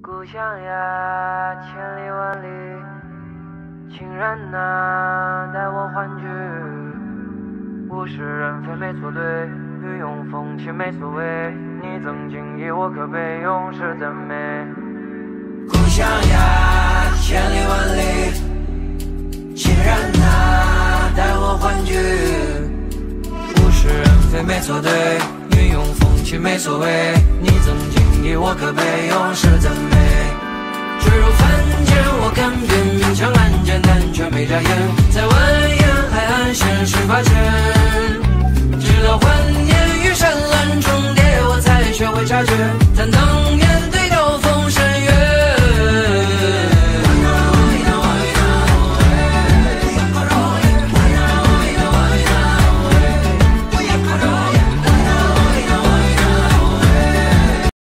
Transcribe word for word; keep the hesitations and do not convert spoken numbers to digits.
故乡呀，千里万里，亲人呐，带我欢聚。物是人非没错对，雨用风起没所谓。你赠锦衣，我可悲，永世赞美。故乡呀，千里万里，亲人呐，带我欢聚。物是人非没错对，雨用风起没所谓。你赠锦衣，我可悲，永世赞美。坠入凡间，我甘愿长安艰难，却没眨眼。在蜿蜒海岸线十八圈，直到幻念与山岚重叠，我才学会察觉。但当